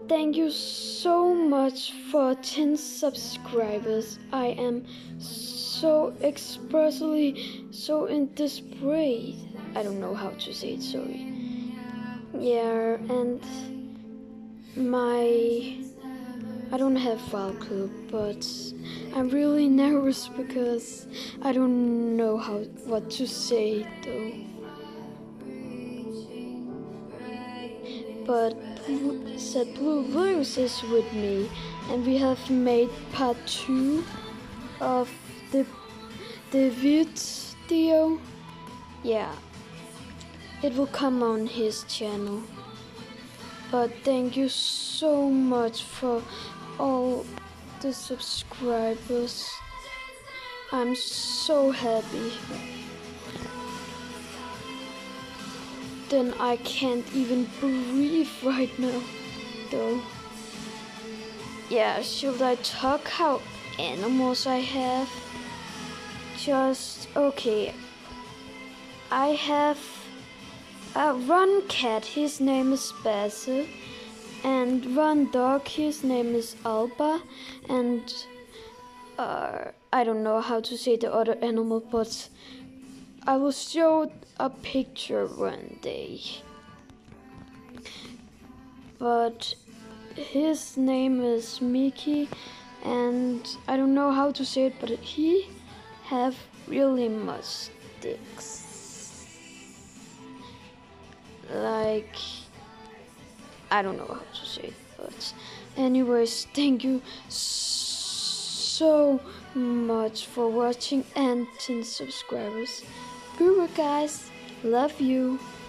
thank you so much for 10 subscribers. I am so expressly so in desperate. I don't know how to say it, sorry. Yeah, and I don't have file club, but I'm really nervous because I don't know what to say though. But said Blue Blues is with me, and we have made part 2 of the video. Yeah, it will come on his channel. But thank you so much for all the subscribers. I'm so happy. Then I can't even breathe right now, though. Yeah, should I talk how animals I have? Just okay. I have a run cat, his name is Basil, and run dog, his name is Alba, and I don't know how to say the other animal, but I will show a picture one day. But his name is Mickey, and I don't know how to say it, but he have really much sticks. Like, I don't know how to say it, but anyways, thank you so much for watching and 10 subscribers. Guru guys, love you.